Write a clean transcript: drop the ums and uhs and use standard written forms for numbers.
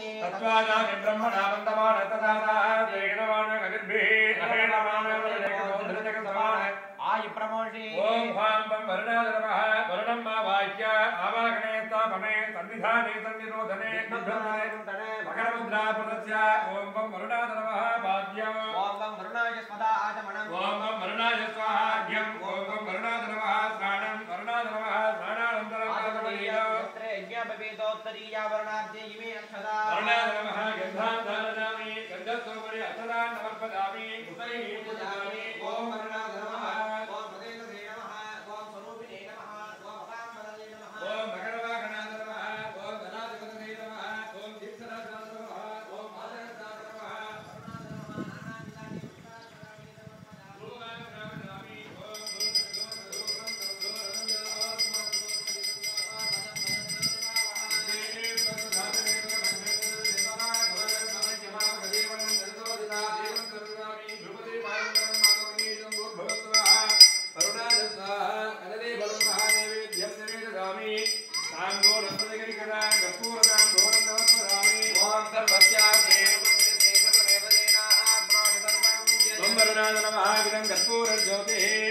तत्त्वानामि ब्रह्मणानन्दमान तदाना देगणमान गगद्भिः अहेणमान वदजगसमान आयु प्रमोषि ओम भां बं वरुणाय नमः वरुणं मा वाक्य आवाहने स्थापने सन्निधाने सन्निरोधने बिभ्रमणे मकरमुद्रा प्रदस्य ओम बं वरुणाय नमः वाद्यं ओम बं वरुणाय स्वदा आचमनं ओम बं वरुणाय स्वाहार्घ्यं ओम बं वरुणाय नमः स्नानं वरुणाय नमः स्नानानन्तरं यत्र यज्ञपवेदोत्तरीया वरुणाद्य इमे अक्षता वरुणाय नमः गन्धां धारयामि गन्धस्वपरि अक्षतान् समर्पयामि उपरि पूजयामि ओम वरुणाय नमः ओम पदेतसे नमः ओम स्वरूपिणे नमः ओम अपाम्बरले नमः ओम भगवागणाय नमः ओम गणाधिपतये नमः ओम दीक्षराजाय नमः ओम माधवराजाय नमः कर्पूर ज्योति